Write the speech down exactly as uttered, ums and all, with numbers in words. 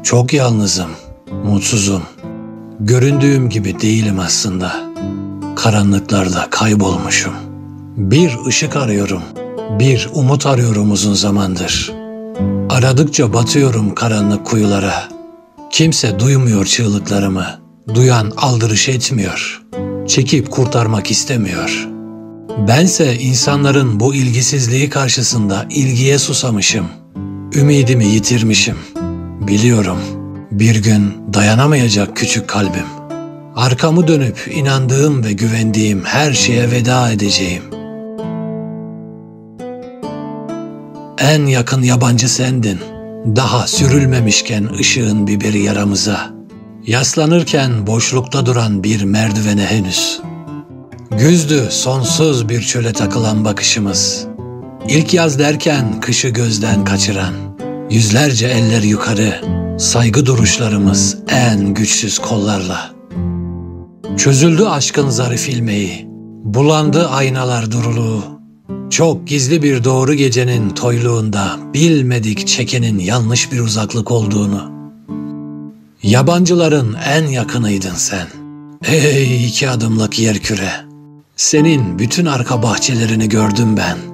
Çok yalnızım, mutsuzum. Göründüğüm gibi değilim aslında. Karanlıklarda kaybolmuşum. Bir ışık arıyorum, bir umut arıyorum uzun zamandır. Aradıkça batıyorum karanlık kuyulara. Kimse duymuyor çığlıklarımı. Duyan aldırış etmiyor. Çekip kurtarmak istemiyor. Bense insanların bu ilgisizliği karşısında ilgiye susamışım. Ümidimi yitirmişim. Biliyorum, bir gün dayanamayacak küçük kalbim. Arkamı dönüp inandığım ve güvendiğim her şeye veda edeceğim. En yakın yabancı sendin. Daha sürülmemişken ışığın biberi yaramıza. Yaslanırken boşlukta duran bir merdivene henüz. Güzdü sonsuz bir çöle takılan bakışımız. İlk yaz derken kışı gözden kaçıran. Yüzlerce eller yukarı, saygı duruşlarımız en güçsüz kollarla. Çözüldü aşkın zarif ilmeği, bulandı aynalar duruluğu. Çok gizli bir doğru gecenin toyluğunda bilmedik çekenin yanlış bir uzaklık olduğunu. Yabancıların en yakınıydın sen. Ey iki adımlık yerküre. Senin bütün arka bahçelerini gördüm ben.